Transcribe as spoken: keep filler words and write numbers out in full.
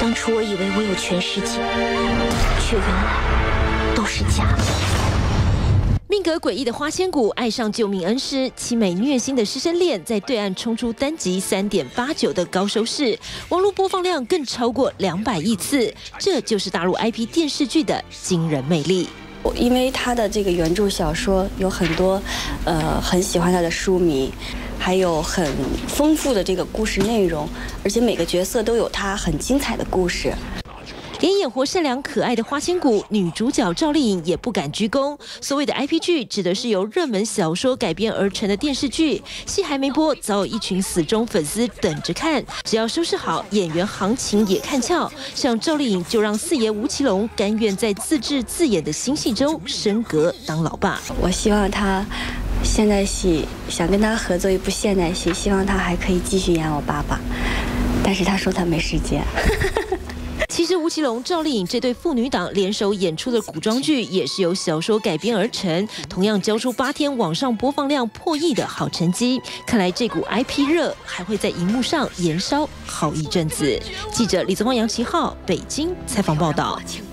当初我以为我有全世界，却原来都是假的。 命格诡异的花千骨爱上救命恩师，凄美虐心的师生恋在对岸冲出单集三点八九的高收视，网络播放量更超过两百亿次，这就是大陆 I P 电视剧的惊人魅力。 因为他的这个原著小说有很多，呃，很喜欢他的书迷，还有很丰富的这个故事内容，而且每个角色都有他很精彩的故事。 连演活善良可爱的花千骨女主角赵丽颖也不敢居功。所谓的 I P 剧，指的是由热门小说改编而成的电视剧，戏还没播，早有一群死忠粉丝等着看。只要收视好，演员行情也看俏。像赵丽颖就让四爷吴奇隆甘愿在自制自演的新戏中升格当老爸。 我希望他现代戏想跟他合作一部现代戏，希望他还可以继续演我爸爸，但是他说他没时间。 其实吴奇隆、赵丽颖这对父女档联手演出的古装剧，也是由小说改编而成，同样交出八天网上播放量破亿的好成绩。看来这股 I P 热还会在荧幕上延烧好一阵子。记者李泽光、杨奇浩北京采访报道。